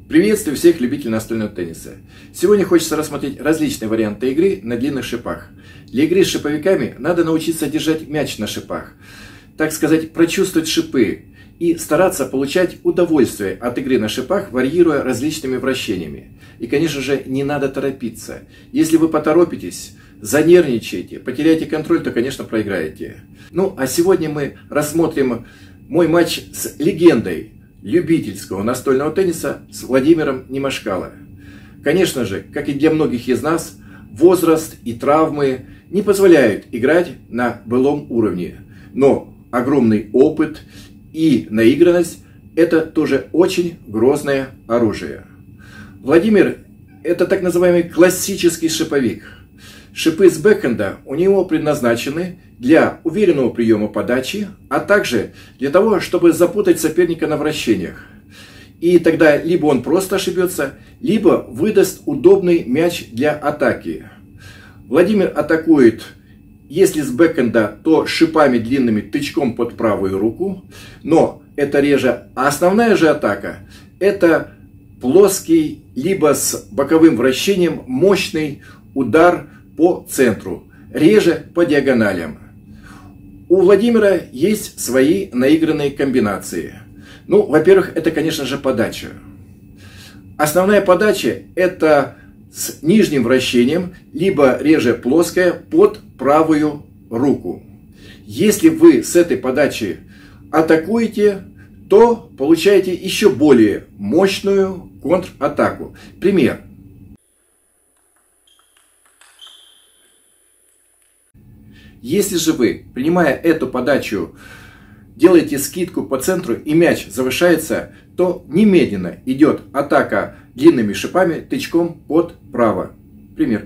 Приветствую всех любителей настольного тенниса. Сегодня хочется рассмотреть различные варианты игры на длинных шипах. Для игры с шиповиками надо научиться держать мяч на шипах, так сказать, прочувствовать шипы и стараться получать удовольствие от игры на шипах, варьируя различными вращениями. И, конечно же, не надо торопиться. Если вы поторопитесь, занервничаете, потеряете контроль, то, конечно, проиграете. Ну, а сегодня мы рассмотрим мой матч с легендой любительского настольного тенниса с Владимиром Немашкало. Конечно же, как и для многих из нас, возраст и травмы не позволяют играть на былом уровне. Но огромный опыт и наигранность – это тоже очень грозное оружие. Владимир – это так называемый классический шиповик. Шипы с бэкхенда у него предназначены для уверенного приема подачи, а также для того, чтобы запутать соперника на вращениях. И тогда либо он просто ошибется, либо выдаст удобный мяч для атаки. Владимир атакует, если с бэкхенда, то шипами длинными тычком под правую руку, но это реже. А основная же атака – это плоский, либо с боковым вращением мощный удар по центру, реже по диагоналям. У Владимира есть свои наигранные комбинации. Ну, во-первых, это, конечно же, подача. Основная подача – это с нижним вращением, либо реже плоская под правую руку. Если вы с этой подачи атакуете, то получаете еще более мощную контратаку. Пример. Если же вы, принимая эту подачу, делаете скидку по центру и мяч завышается, то немедленно идет атака длинными шипами тычком под право. Пример.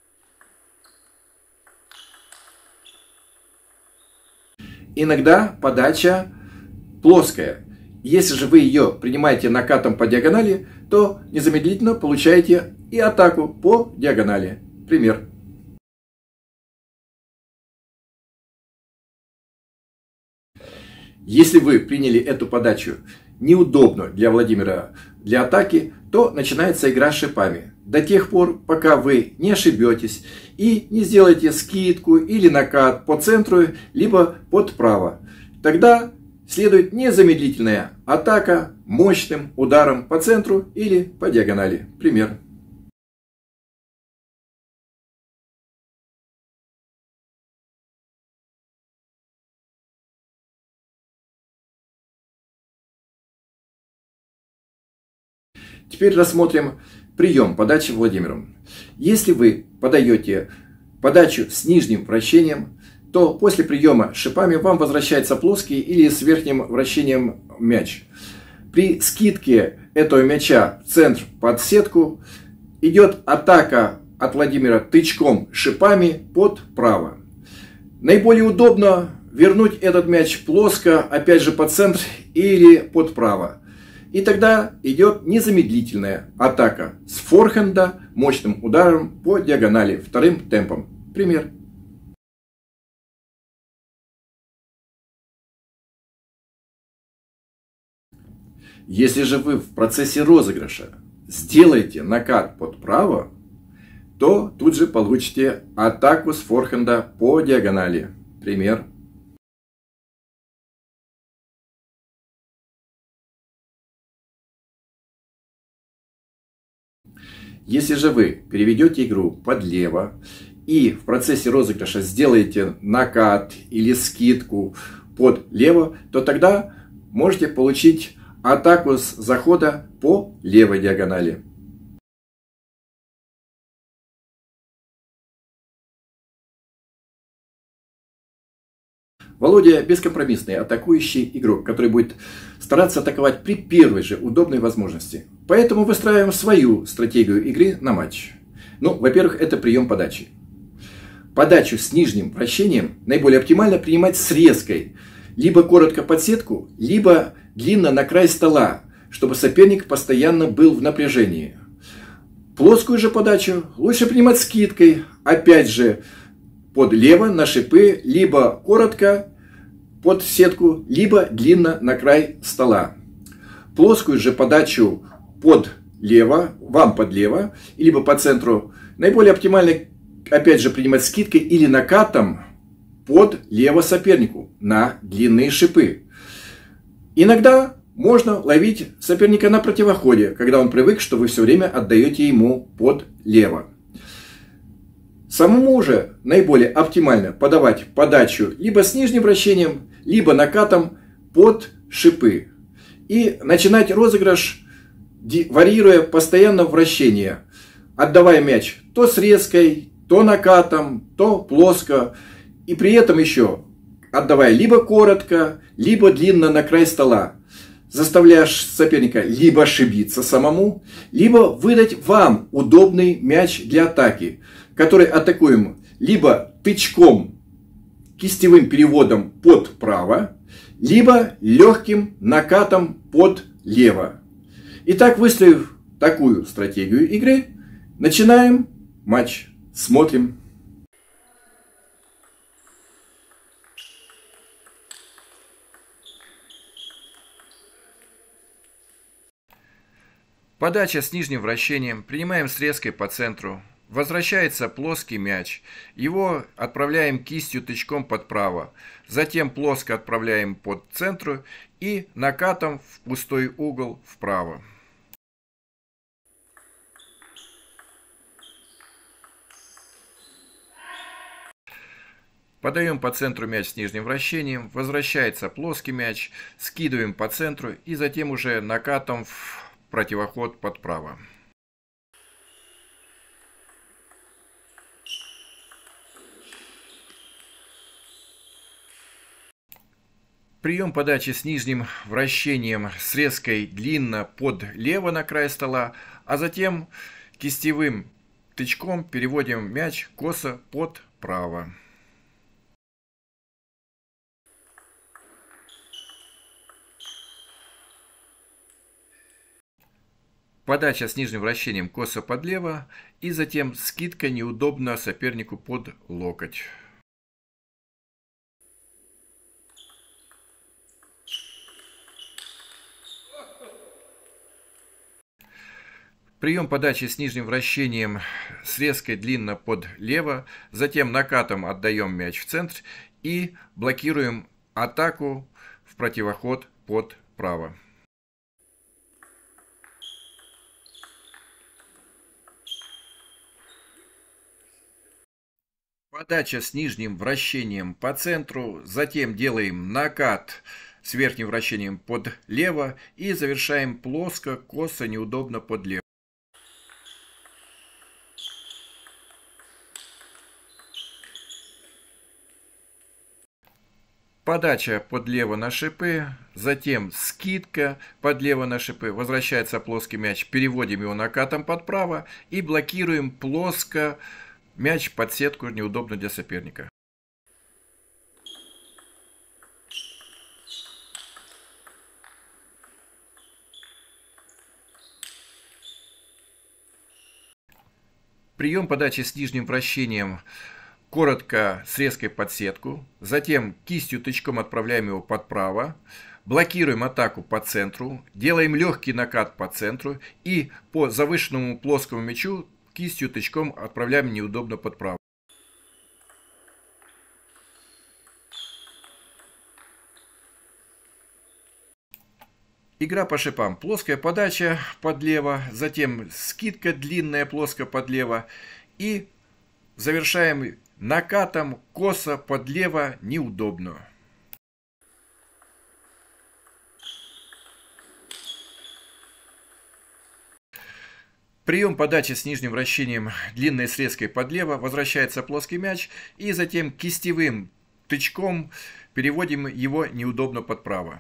Иногда подача плоская. Если же вы ее принимаете накатом по диагонали, то незамедлительно получаете и атаку по диагонали. Пример. Если вы приняли эту подачу неудобно для Владимира для атаки, то начинается игра с шипами. До тех пор, пока вы не ошибетесь и не сделаете скидку или накат по центру, либо под право. Тогда следует незамедлительная атака мощным ударом по центру или по диагонали. Пример. Теперь рассмотрим прием подачи Владимиром. Если вы подаете подачу с нижним вращением, то после приема шипами вам возвращается плоский или с верхним вращением мяч. При скидке этого мяча в центр под сетку идет атака от Владимира тычком шипами под право. Наиболее удобно вернуть этот мяч плоско, опять же под центр или под право. И тогда идет незамедлительная атака с форхенда мощным ударом по диагонали вторым темпом. Пример. Если же вы в процессе розыгрыша сделаете накат под право, то тут же получите атаку с форхенда по диагонали. Пример. Если же вы переведете игру под лево и в процессе розыгрыша сделаете накат или скидку под лево, то тогда можете получить атаку с захода по левой диагонали. Володя бескомпромиссный атакующий игрок, который будет стараться атаковать при первой же удобной возможности. Поэтому выстраиваем свою стратегию игры на матч. Ну, во-первых, это прием подачи. Подачу с нижним вращением наиболее оптимально принимать с резкой. Либо коротко под сетку, либо длинно на край стола, чтобы соперник постоянно был в напряжении. Плоскую же подачу лучше принимать скидкой, опять же, под лево на шипы, либо коротко под сетку, либо длинно на край стола. Плоскую же подачу под лево, вам под лево, либо по центру. Наиболее оптимально, опять же, принимать скидкой или накатом под лево сопернику на длинные шипы. Иногда можно ловить соперника на противоходе, когда он привык, что вы все время отдаете ему под лево. Самому же наиболее оптимально подавать подачу либо с нижним вращением, либо накатом под шипы. И начинать розыгрыш, варьируя постоянно вращение, отдавая мяч то с резкой, то накатом, то плоско. И при этом еще отдавая либо коротко, либо длинно на край стола. Заставляешь соперника либо ошибиться самому, либо выдать вам удобный мяч для атаки, который атакуем либо тычком, кистевым переводом под право, либо легким накатом под лево. Итак, выстроив такую стратегию игры, начинаем матч. Смотрим. Подача с нижним вращением. Принимаем с резкой по центру. Возвращается плоский мяч. Его отправляем кистью тычком под право. Затем плоско отправляем под центру и накатом в пустой угол вправо. Подаем по центру мяч с нижним вращением. Возвращается плоский мяч. Скидываем по центру и затем уже накатом в противоход под право. Прием подачи с нижним вращением с резкой длинно под лево на край стола, а затем кистевым тычком переводим мяч косо под право. Подача с нижним вращением косо под лево и затем скидка неудобно сопернику под локоть. Прием подачи с нижним вращением с резкой длинно под лево, затем накатом отдаем мяч в центр и блокируем атаку в противоход под право. Подача с нижним вращением по центру, затем делаем накат с верхним вращением под лево и завершаем плоско, косо, неудобно под лево. Подача под лево на шипы, затем скидка под лево на шипы, возвращается плоский мяч, переводим его накатом под право и блокируем плоско мяч под сетку, неудобно для соперника. Прием подачи с нижним вращением коротко с резкой под сетку, затем кистью тычком отправляем его под право, блокируем атаку по центру, делаем легкий накат по центру и по завышенному плоскому мячу кистью тычком отправляем неудобно под право. Игра по шипам. Плоская подача под лево, затем скидка длинная плоско под лево и завершаем накатом косо под лево неудобно. Прием подачи с нижним вращением длинной срезкой под лево, возвращается плоский мяч и затем кистевым тычком переводим его неудобно под право.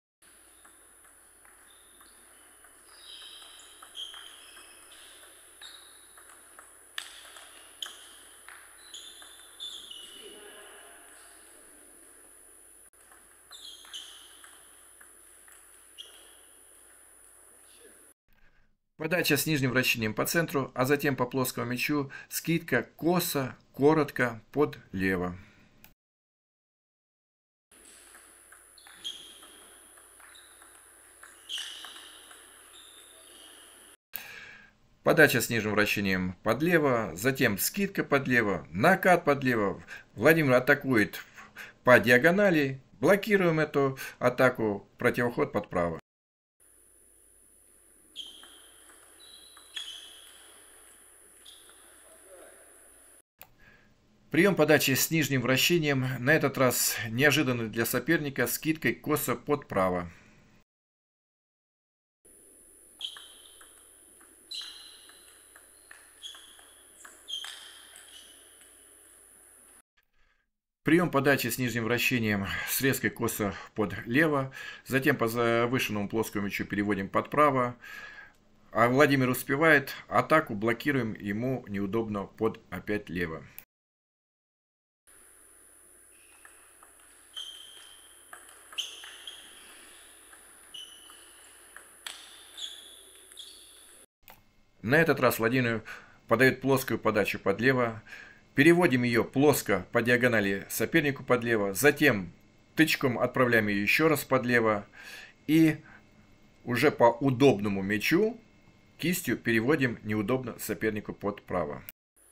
Подача с нижним вращением по центру, а затем по плоскому мячу, скидка косо, коротко, под лево. Подача с нижним вращением подлево, затем скидка подлево, накат подлево. Владимир атакует по диагонали, блокируем эту атаку, противоход подправо. Прием подачи с нижним вращением, на этот раз неожиданный для соперника, скидкой косо подправо. Прием подачи с нижним вращением, срезкой косо под лево, затем по завышенному плоскому мячу переводим под право. А Владимир успевает, атаку блокируем, ему неудобно под опять лево. На этот раз Владимир подает плоскую подачу под лево. Переводим ее плоско по диагонали сопернику под лево. Затем тычком отправляем ее еще раз под лево. И уже по удобному мячу кистью переводим неудобно сопернику под право.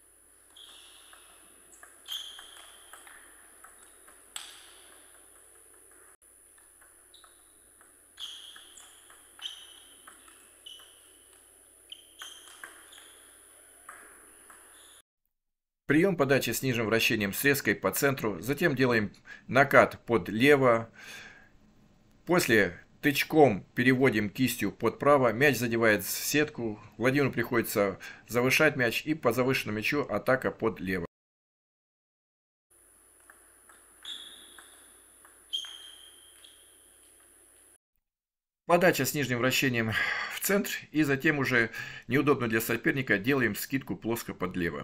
Прием подачи с нижним вращением срезкой по центру, затем делаем накат под лево. После тычком переводим кистью под право, мяч задевает сетку, Владимиру приходится завышать мяч, и по завышенному мячу атака под лево. Подача с нижним вращением в центр, и затем уже неудобно для соперника делаем скидку плоско под лево.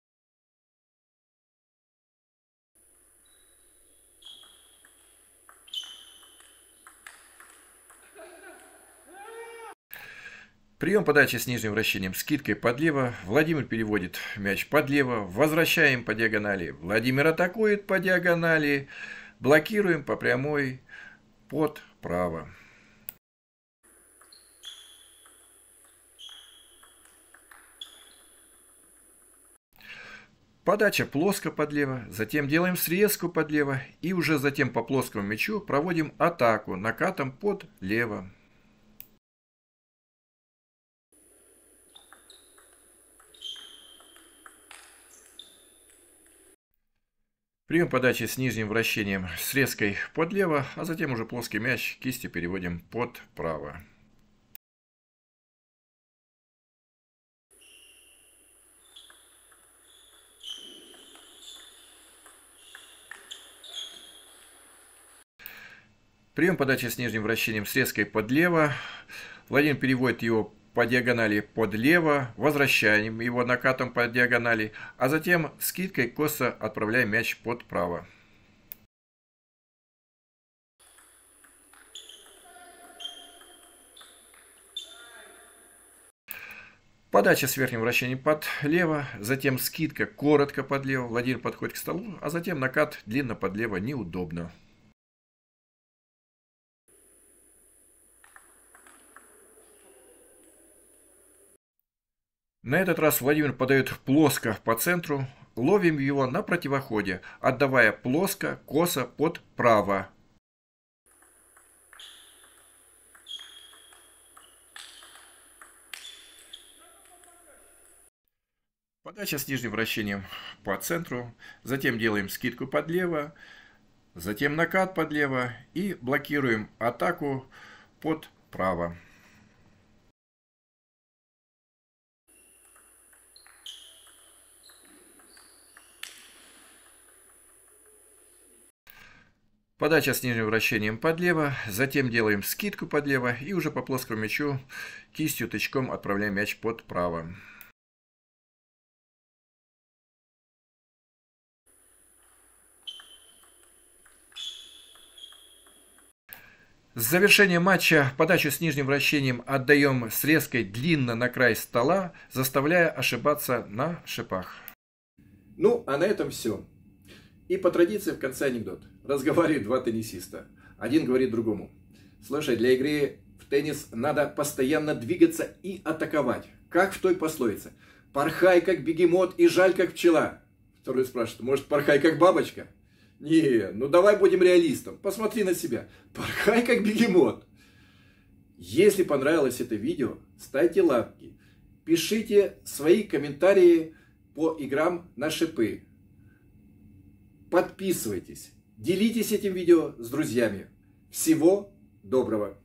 Прием подачи с нижним вращением, скидкой под лево. Владимир переводит мяч под лево. Возвращаем по диагонали. Владимир атакует по диагонали. Блокируем по прямой под право. Подача плоско под лево. Затем делаем срезку под лево. И уже затем по плоскому мячу проводим атаку накатом под лево. Прием подачи с нижним вращением, срезкой под лево, а затем уже плоский мяч кистью переводим под право. Прием подачи с нижним вращением, срезкой под лево. Владимир переводит его по диагонали под лево, возвращаем его накатом по диагонали, а затем скидкой косо отправляем мяч под право. Подача с верхним вращением под лево, затем скидка коротко под лево, Владимир подходит к столу, а затем накат длинно под лево, неудобно. На этот раз Владимир подает плоско по центру, ловим его на противоходе, отдавая плоско, косо под право. Подача с нижним вращением по центру, затем делаем скидку под лево, затем накат под лево и блокируем атаку под право. Подача с нижним вращением под лево, затем делаем скидку под лево и уже по плоскому мячу кистью тычком отправляем мяч под право. С завершением матча подачу с нижним вращением отдаем срезкой длинно на край стола, заставляя ошибаться на шипах. Ну, а на этом все. И по традиции в конце анекдот. Разговаривают два теннисиста. Один говорит другому: слушай, для игры В теннис надо постоянно двигаться и атаковать. Как в той пословице. Порхай, как бегемот, и жаль, как пчела. Второй спрашивает, может, порхай, как бабочка? Не, ну давай будем реалистом. Посмотри на себя. Порхай, как бегемот. Если понравилось это видео, ставьте лайки. Пишите свои комментарии по играм на шипы. Подписывайтесь. Делитесь этим видео с друзьями. Всего доброго!